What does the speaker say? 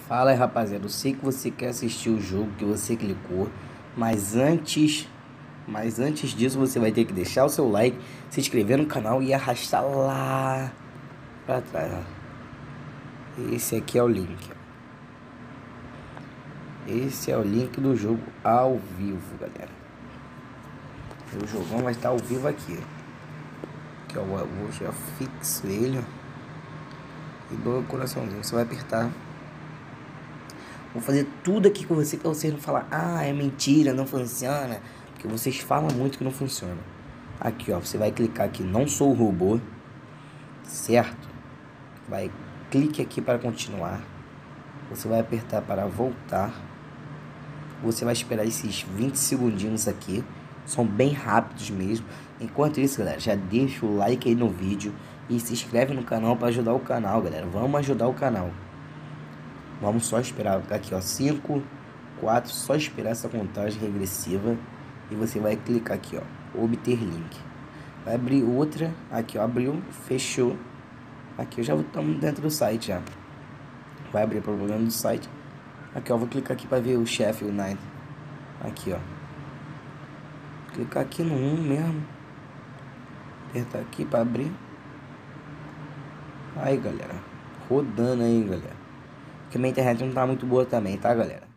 Fala aí, rapaziada, eu sei que você quer assistir o jogo que você clicou, mas antes disso você vai ter que deixar o seu like, se inscrever no canal e arrastar lá pra trás, ó. Esse aqui é o link, ó. Esse é o link do jogo ao vivo, galera. O jogão vai estar ao vivo aqui, que eu já fixo ele, ó, e dou o coraçãozinho. Você vai apertar. Vou fazer tudo aqui com você pra vocês não falar, ah, é mentira, não funciona. Porque vocês falam muito que não funciona. Aqui, ó, você vai clicar aqui, não sou robô, certo? Clique aqui para continuar. Você vai apertar para voltar. Você vai esperar esses 20 segundinhos aqui. São bem rápidos mesmo. Enquanto isso, galera, já deixa o like aí no vídeo e se inscreve no canal para ajudar o canal, galera. Vamos ajudar o canal. Vamos só esperar aqui, ó, 5, 4, só esperar essa contagem regressiva e você vai clicar aqui, ó, obter link. Vai abrir outra, aqui, ó, abriu, fechou. Aqui já estamos dentro do site já. Vai abrir o problema do site. Aqui, ó, vou clicar aqui para ver o Sheffield United. Aqui, ó. Clicar aqui no 1 mesmo. Apertar aqui para abrir. Aí, galera, rodando aí, galera. Porque minha internet não tá muito boa também, tá, galera?